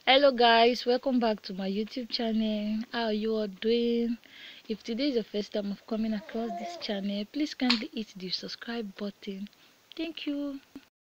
Hello guys, welcome back to my YouTube channel. How are you all doing? If today is your first time of coming across this channel, please kindly hit the subscribe button. Thank you.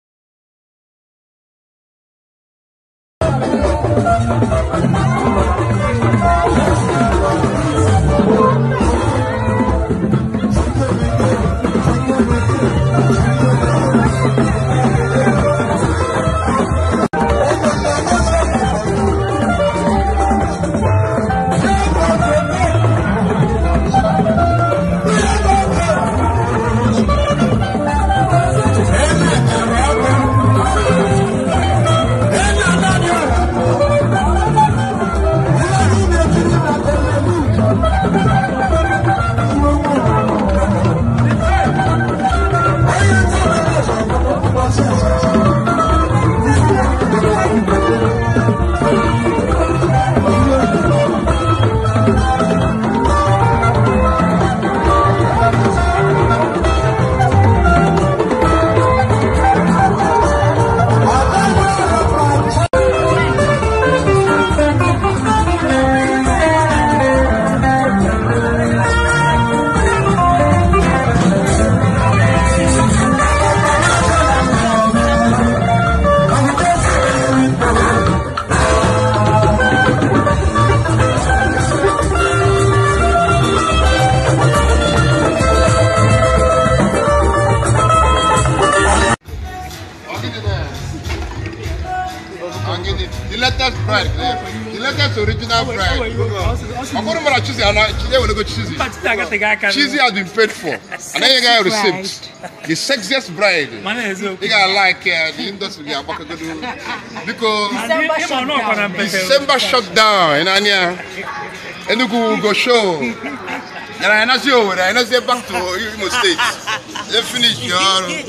The latest bride, the latest original bride. I'm going to chizzy and today we're going to go chizzy. Chizzy has been paid for, and then you got a receipt. The sexiest bride. You got like the industry because December shut down in Anya, and you go show. And I know you over. I know you back to Imo State. They finish your.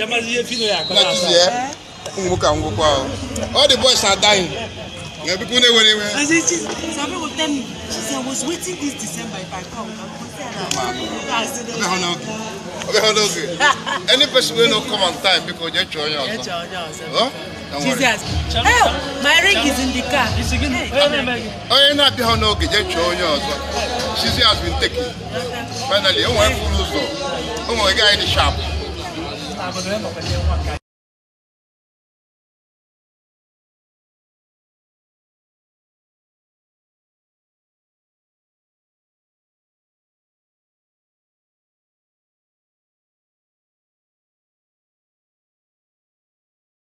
All the boys are dying. Some people tell me, she said, I was waiting this December if I come. Any person will not come on time because you're trying also. My ring is in the car. Oh, you're not behind no get also. Chizzy has been taken. Finally, oh my guy in the shop.